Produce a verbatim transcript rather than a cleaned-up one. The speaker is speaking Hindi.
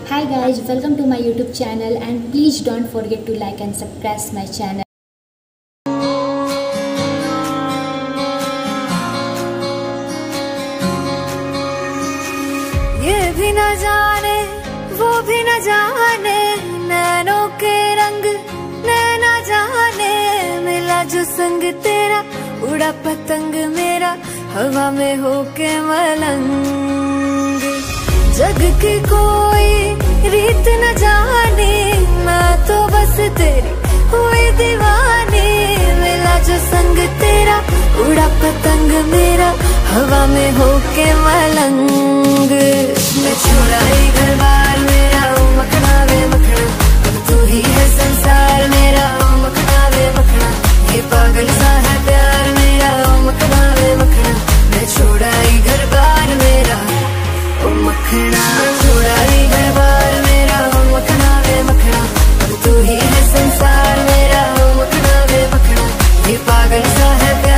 Hi guys, welcome to my YouTube channel and please don't forget to like and subscribe my channel. ये भी न जाने वो भी न जाने नैनों के रंग नैना जाने मिला जो संग तेरा उड़ा पतंग मेरा हवा में होके मलंग। जग की कोई रीत न जाने मैं तो बस तेरी हुई दीवानी। मिला जो संग तेरा उड़ा पतंग मेरा हवा में होके मलंग। मैं छुड़ाई घर बार मेरा ओ मखना वे मखना अब तू ही है संसार मेरा ओ मखना वे मखना। ये पागल सा है प्यार मेरा ओ मखना वे मखना। मैं छुड़ाई घर बार मेरा ओ मखना छुड़ाई घर बार मेरा ओ मखना वे मखना अब तू ही है संसार मेरा ओ मखना वे मखना। ये पागल सा है